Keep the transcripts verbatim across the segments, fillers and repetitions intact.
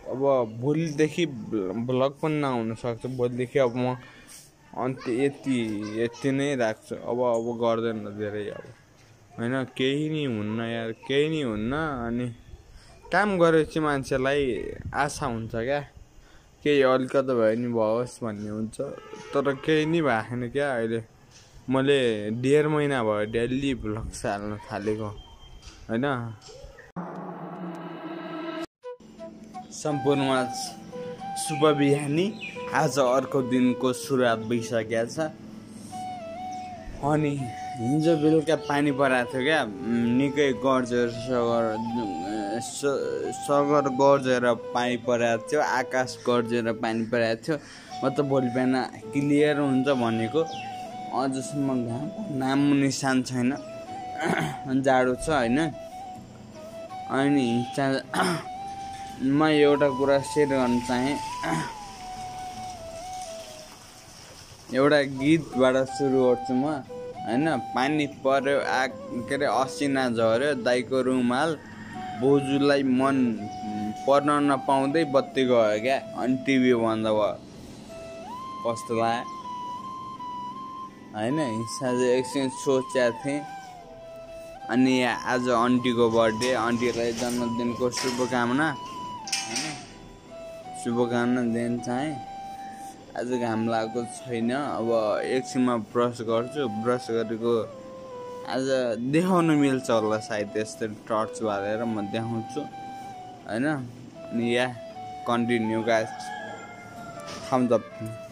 अब भोलिदेखि भ्लग पनि नहुन सक्छ। भोलिदेखि अब म अन्त यति यति नै राख्छु। अब अब गर्दैन धेरै अब होइन, केही नि हुन्न यार, केही नि हुन्न। अनि काम गरेपछि मान्छेलाई आशा हुन्छ क्या, केही अलिकति भए नि भओस् भन्ने हुन्छ। तर केही नि भएको छैन क्या अहिले। मैले डेढ महिना भयो डेली भ्लग हाल्न थालेको होइन। सम्पूर्णमा शुभ बिहानी। आज अर्को दिनको सुरुवात भइसकेको छ। अनि हिजो बेलुका पानी परेको थियो क्या, निकै गर्जेर सगर सगर गर्जेर पानी परेको थियो, आकाश गर्जेर पानी परेको थियो। म त भोलि बिहान क्लियर हुन्छ भनेको, अझसम्म घामको नामो निशान छैन, जाडो छ होइन। अनि म एउटा कुरा सेयर गर्न चाहेँ। एउटा गीतबाट सुरु गर्छु म होइन। पानी पर्यो आ के अरे असिना झऱ्यो दाइको रुमाल, बोजूलाई मन पर्न नपाउँदै बत्ती गयो क्या, अनि टिभी बन्द भयो। कस्तो लाग्यो होइन। हिजो एकछिन सोचेको थिएँ। अनि आज आन्टीको बर्थडे, आन्टीलाई जन्मदिनको शुभकामना होइन, शुभकामना दिन चाहेँ। आज घाम लागेको छैन। अब एकछिनमा ब्रस गर्छु, ब्रस गरेको आज देखाउनु मिल्छ होला सायद, यस्तै टर्च बालेर म देखाउँछु होइन। अनि yeah continue guys, thumbs up.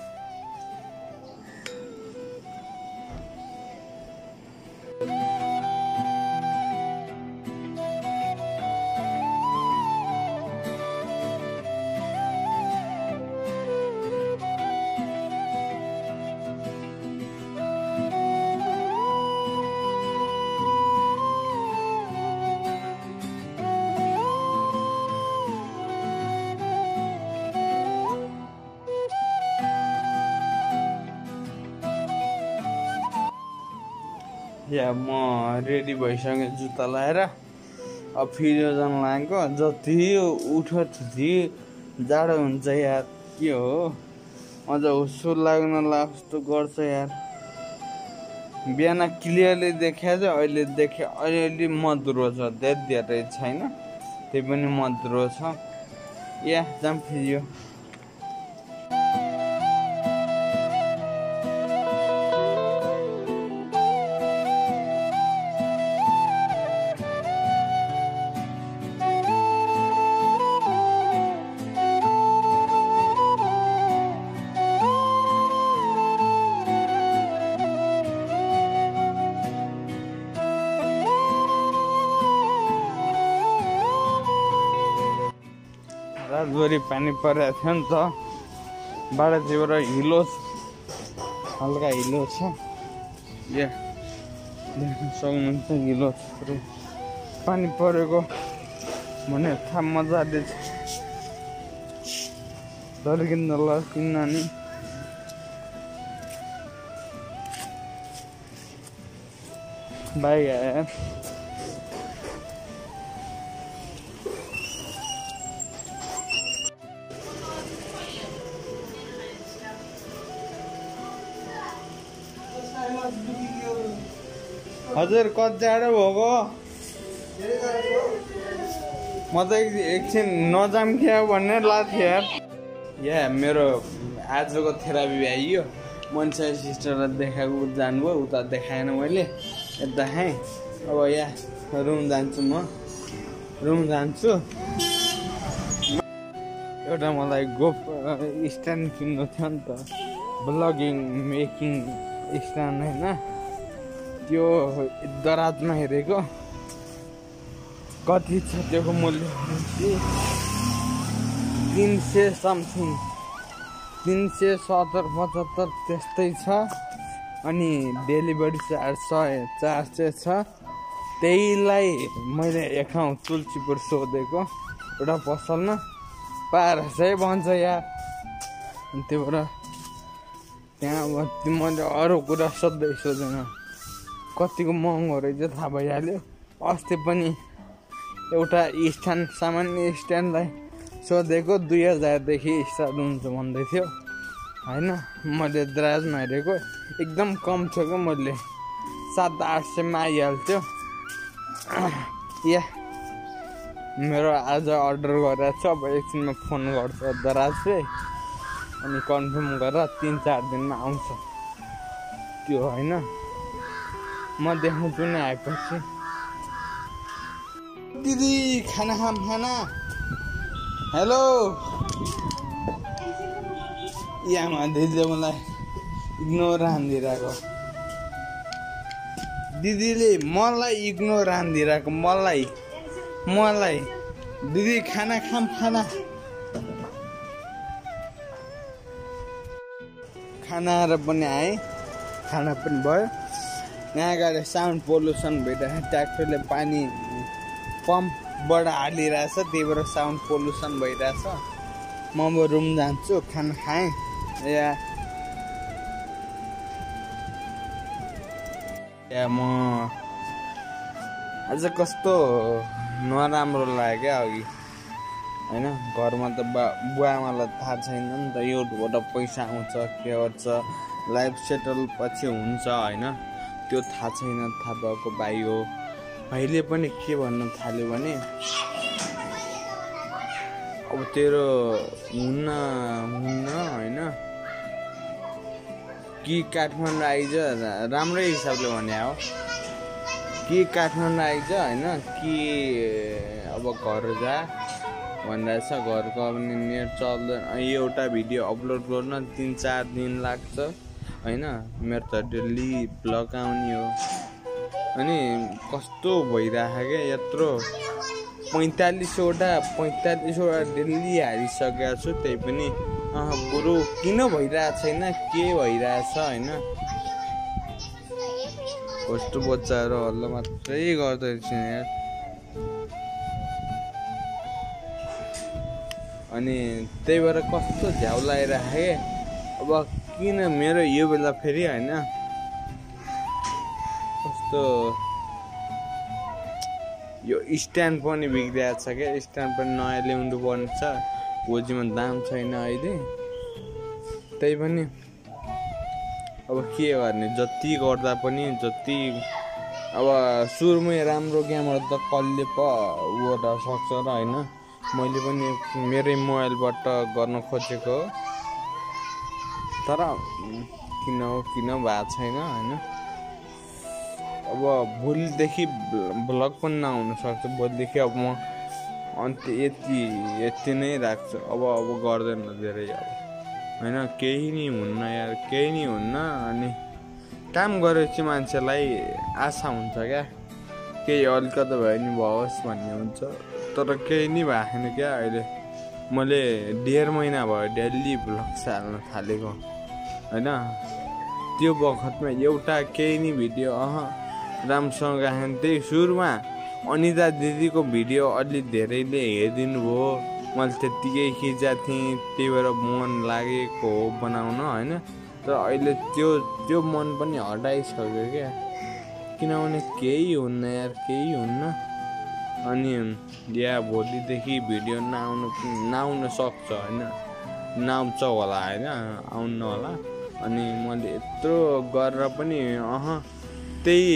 Yeah म रेडी भइसकेँ जुत्ता लाएर। अब फिर्यो जान लागेको। जति उठ त्यति जाडो हुन्छ यार, के हो अझ हुस्सो लाग्न लाग्छ जस्तो गर्छ यार। बिहान क्लियरली देखाएको छ, अहिले देखे अलिअलि मधुरो छ, धेरै धेरै छैन, त्यही पनि मधुरो छ। या जाम फिर्यो। रातभरि पानी परेको थियो नि त, बाटातिर हिलो हल्का हिलो छ। या देख्न सक्नुहुन्छ हिलो थुप्रै पानी परेको भने थाहा मजाले छ। धर्किँदा लड्किन्न नि। बाइक आयो हजुर। कति जाडो भएको, म त एकछिन नजाम क्या भन्ने लाग्थ्यो यार। या मेरो आजको थेरापी भ्याइयो। मन्छे सिस्टरलाई देखाएको जानुभयो, उता देखाएन मैले, यता देखाएँ। अब या रुम जान्छु, म रुम जान्छु। एउटा मलाई गोप स्ट्यान्ड किन्नु थियो नि त, ब्लगिङ मेकिङ स्ट्यान्ड होइन। त्यो दराजमा हेरेको कति छ त्योको मूल्य, तिन सय समथिङ, तिन सय सत्तर पचहत्तर त्यस्तै छ। अनि डेलिभरी चार्ज सय चार सय छ। त्यहीलाई मैले एकाउन्ट तुलसीपुर सोधेको एउटा पसलमा, बाह्र सय भन्छ यार। त्यही भएर त्यहाँ मैले अरू कुरा सोध्दै सोधेन, कतिको महँगो रहेछ थाहा भइहाल्यो। अस्ति पनि एउटा स्ट्यान्ड, सामान्य स्ट्यान्डलाई सोधेको दुई हजारदेखि स्टार्ट हुन्छ भन्दै थियो होइन। मैले दराजमा हेरेको एकदम कम थियो क्या, मैले सात आठ सयमा आइहाल्थ्यो। या मेरो आज अर्डर गरेर छ, अब एकछिनमा फोन गर्छ दराजले अनि कन्फर्म गरेर तिन चार दिनमा आउँछ त्यो होइन। म देखाउँछु नि आएपछि। दिदी खाना खाम खाना। हेलो यहाँ दिदीले मलाई इग्नोर हानिदिरहेको, दिदीले मलाई इग्नोर हानिदिरहेको, मलाई मलाई दिदी खाना खाम खाना। खाना आएर पनि आएँ, खाना पनि भयो। यहाँ गएर साउन्ड पोल्युसन भइरहेको, ट्र्याक्टरले पानी पम्पबाट हालिरहेछ, त्यही भएर साउन्ड पोल्युसन भइरहेछ। म अब रुम जान्छु, खाना खाएँ। या या म आज कस्तो नराम्रो लाग्यो क्या अघि होइन। घरमा त बा बुवा आमालाई थाहा छैन नि त, युट्युबबाट पैसा आउँछ के गर्छ, लाइफ सेटल पछि हुन्छ होइन, त्यो थाहा छैन। थाहा भएको भाइ हो। भाइले पनि के भन्न थाल्यो भने अब तेरो हुन हुन होइन कि काठमाडौँ आइज, राम्रै हिसाबले भने हो कि काठमाडौँ आइज होइन कि अब घर जा भनिरहेछ। घरको पनि नेट चल्दैन, एउटा भिडियो अपलोड गर्न तिन चार दिन लाग्छ होइन। मेरो त डेली ब्लग आउने हो अनि कस्तो भइरहेको क्या, यत्रो पैँतालिसवटा पैँतालिसवटा डेली हारिसकेको छु। त्यही पनि अह बरु किन भइरहेको छैन, के भइरहेछ होइन। कस्तो बच्चाहरू हल्ला मात्रै गर्दैछ यार। अनि त्यही भएर कस्तो झ्याउ लगाइराखेँ। अब किन मेरो यो बेला फेरि होइन कस्तो यो स्ट्यान्ड पनि बिग्रिएको छ क्या, स्ट्यान्ड पनि नयाँ ल्याउनु पर्ने छ। गोजीमा दाम छैन अहिले, त्यही पनि अब के गर्ने, जति गर्दा पनि जति अब सुरुमै राम्रो क्यामेरा त कसले पो उबाट सक्छ र होइन। मैले पनि मेरै मोबाइलबाट गर्न खोजेको तर किन हो किन भएको छैन होइन। अब भोलिदेखि भ्लग पनि नहुन सक्छ, भोलिदेखि अब म अन्त यति यति नै राख्छु। अब अब गर्दैन धेरै अब होइन, केही नै हुन्न यार, केही नै हुन्न। अनि काम गरेपछि मान्छेलाई आशा हुन्छ क्या, केही अलिकति भए नि भओस् भन्ने हुन्छ, तर केही नै भएको छैन क्या अहिले। मैले डेढ महिना भयो डेली भ्लग हाल्न थालेको होइन। त्यो बखतमा एउटा केही नै भिडियो अह राम्रोसँग राखेन। त्यही सुरुमा अनिता दिदीको भिडियो अलि धेरैले हेरिदिनु भयो, मैले त्यत्तिकै खिचेको थिएँ, त्यही भएर मन लागेको हो बनाउन होइन। तर अहिले त्यो त्यो मन पनि हटाइसक्यो क्या, किनभने केही हुन्न यार, केही हुन्न। अनि या भोलिदेखि भिडियो नआउनु नआउन सक्छ होइन, नआउँछ होला होइन, आउनु होला। अनि मैले यत्रो गरेर पनि अह त्यही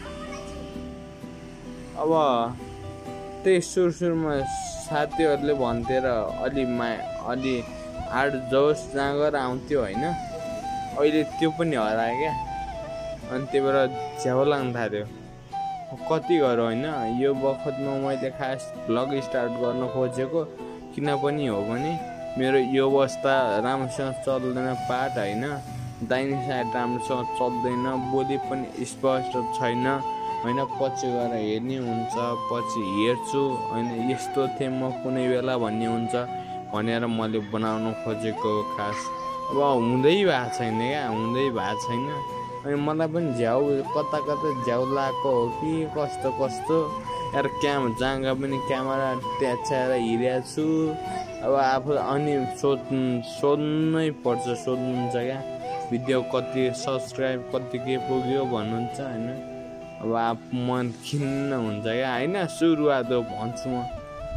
अब त्यही सुरु सुरुमा साथीहरूले भन्थे र अलि मा अलि आड जोस जहाँ गएर आउँथ्यो होइन। अहिले त्यो पनि हरायो क्या, अनि त्यही भएर झ्याउ लाग्न थाल्यो। कति गरौँ होइन, यो बखतमा मैले खास भ्लग स्टार्ट गर्न खोजेको किन पनि हो भने मेरो यो अवस्था राम्रोसँग चल्दैन, पाठ होइन, दाहिने साइड राम्रोसँग चल्दैन, बोली पनि स्पष्ट छैन होइन। पछि गएर हेर्ने हुन्छ, पछि हेर्छु होइन, यस्तो थिएँ म कुनै बेला भन्ने हुन्छ भनेर मैले बनाउन खोजेको खास। अब हुँदै भएको छैन क्या, हुँदै भएको छैन। अनि मलाई पनि झ्याउ कता कता झ्याउ लागेको हो कि कस्तो कस्तो यार। क्याम जहाँ पनि क्यामेरा ट्याचाएर हिँडेको छु। अब आफू अनि सोध्नु सोध्नै पर्छ, सोध्नुहुन्छ क्या भिडियो कति सब्सक्राइब कति के पुग्यो भन्नुहुन्छ होइन। अब आफू मन खिन्न हुन्छ क्या होइन। सुरुवात हो भन्छु म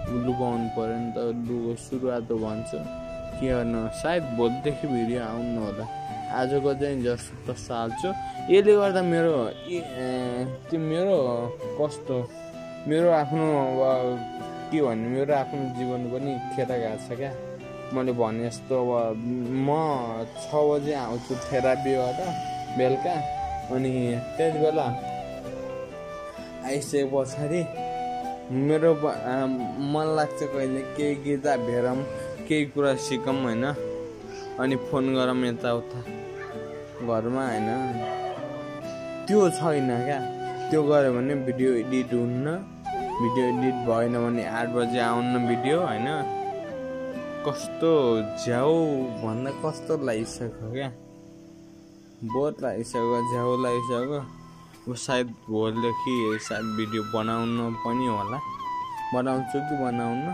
लुकाउनु पर्यो नि त, लु सुरुवात भन्छ के गर्नु। सायद भोलिदेखि भिडियो आउनु होला, आजको चाहिँ जस्तो तस्तो हाल्छु। यसले गर्दा मेरो त्यो मेरो कस्तो मेरो आफ्नो के भन्ने मेरो आफ्नो जीवन पनि खेर गएको छ क्या। मैले भने जस्तो अब म छ बजे आउँछु थेरापीबाट बेलुका, अनि त्यति बेला आइसके पछाडि मेरो मन लाग्छ कहिले केही गीता भेरौँ, केही कुरा सिकौँ होइन, अनि फोन गरौँ यताउता घरमा होइन। त्यो छैन क्या, त्यो गऱ्यो भने भिडियो एडिट हुन्न, भिडियो एडिट भएन भने आठ बजे आउन्न भिडियो होइन। कस्तो झ्याउ भन्दा कस्तो लागिसक्यो क्या, बहुत लागिसक्यो, झ्याउ लागिसक्यो। अब सायद भोलिदेखि सायद भिडियो बनाउन पनि होला, बनाउँछु कि बनाउनु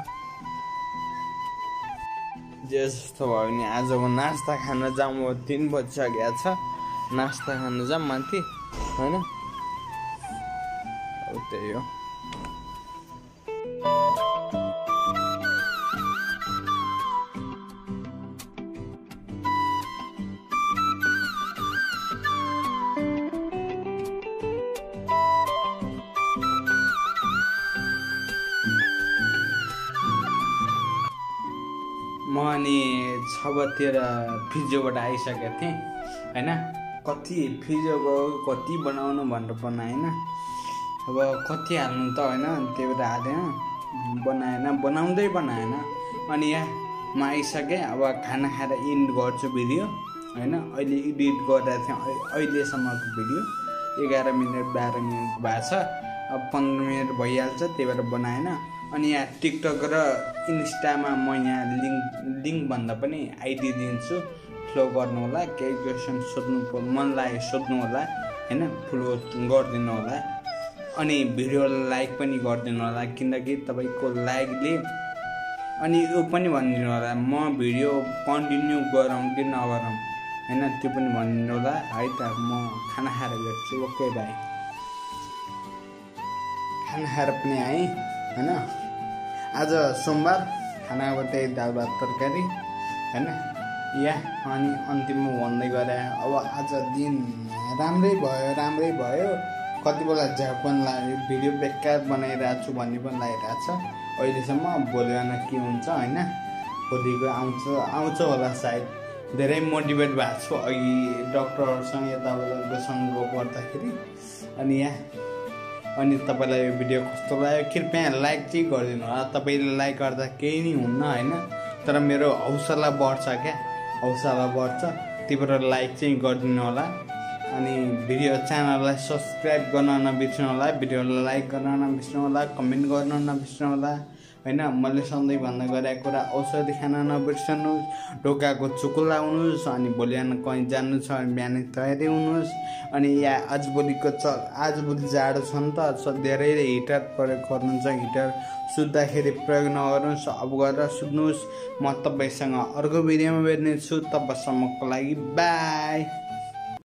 जे जस्तो भयो भने। आजको नास्ता खान जाउँ, तिन बजिसकेको छ, नास्ता खान जाउँ माथि होइन। अब त्यही हो। म अनि छ बजीतिर फिजोबाट आइसकेको थिएँ होइन। कति फिजो गयो, कति बनाउनु भनेर बनाएन, अब कति हाल्नु त होइन, त्यही भएर हालेन, बनाएन, बनाउँदै बनाएन। अनि यहाँ म आइसकेँ, अब खाना खाएर इन्ड गर्छु भिडियो होइन। अहिले एडिट गरिरहेको थिएँ अहिलेसम्मको भिडियो एघार मिनट बाह्र मिनट भएको छ, अब पन्ध्र मिनट भइहाल्छ, त्यही भएर बनाएन। अनि यहाँ टिकटक र इन्स्टामा म यहाँ लिङ्क लिङ्क भन्दा पनि आइडी दिन्छु, फलो गर्नु होला। केही क्वेसन सोध्नु मन लाग्यो सोध्नु होला होइन, फलो गरिदिनु होला। अनि भिडियोलाई लाइक पनि गरिदिनु होला, किनकि तपाईँको लाइकले अनि यो पनि भनिदिनु होला म भिडियो कन्टिन्यू गरौँ कि नगरौँ होइन, त्यो पनि भनिदिनु होला है त। म खाना खाएर भेट्छु, ओके बाई। खाना खाएर पनि आएँ होइन। आज सोमबार, खानाको त्यही दाल भात तरकारी होइन। या अनि अन्तिममा भन्दै गरे, अब आज दिन राम्रै भयो राम्रै भयो। कति बेला झ्याउ पनि लाग्यो, भिडियो बेकार बनाइरहेको छु भन्ने पनि लागिरहेको छ अहिलेसम्म। भोलि बिहान के हुन्छ होइन, भोलिको आउँछ आउँछ होला सायद। धेरै मोटिभेट भएको छु अघि डक्टरहरूसँग यताउतासँग गर्दाखेरि। अनि यहाँ अनि तपाईँलाई यो भिडियो कस्तो लाग्यो कृपया लाइक चाहिँ गरिदिनु होला। तपाईँले लाइक गर्दा केही नै हुन्न होइन, तर मेरो हौसला बढ्छ क्या, हौसला बढ्छ, त्यही भएर लाइक चाहिँ गरिदिनु होला। अनि भिडियो च्यानललाई सब्सक्राइब गर्न नबिर्सनु होला, भिडियोलाई लाइक गर्न नबिर्सनु होला, कमेन्ट गर्न नबिर्सनु होला होइन। मैले सधैँ भन्दै गरेको कुरा औषधि खान नबिर्सनुहोस्, ढोकाको चुको लाउनुहोस्, अनि भोलि बिहान कहीँ जानु छ भने बिहानै तयारी हुनुहोस्। अनि या आजभोलिको च आजभोलि जाडो छ नि त, धेरै हिटर प्रयोग गर्नुहुन्छ, हिटर सुत्दाखेरि प्रयोग नगर्नुहोस्, अब गरेर सुत्नुहोस्। म तपाईँसँग अर्को भिडियोमा भेट्नेछु, तबसम्मको लागि बाई।